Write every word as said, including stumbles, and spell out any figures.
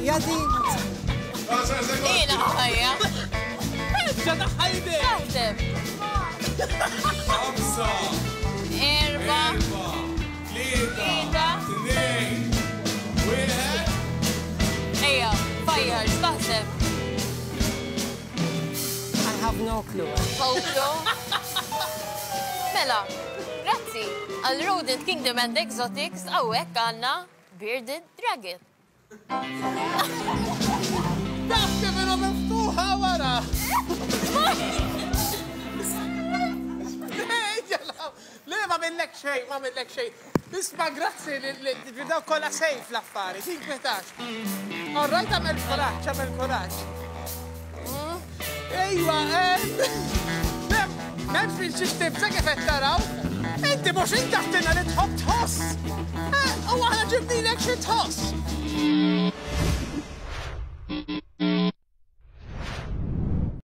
Jadi. Ina ħajja. ġada ħajde. Taħdem. خمسة Erba. ثلاثة اثنين واحد. Ejja, fajjar, x'taħseb? I have no clue. Pawlo? Mela, grazzi. Għal Rodent Kingdom and Exotics, għawek għanna Bearded Dragon. Daf kif inu miftuħa wara. Le, ma millek xej, ma millek xej. Isma, grazzi li daw kolla sejf l-affari, tink metax. Orrajt għamil koraċ, għamil koraċ. Ejwa, memx minn xistim, sa kif taraw? Inti mux inti ħtina li tħobb tħoss. U għana ġibni l-ek xie tħoss.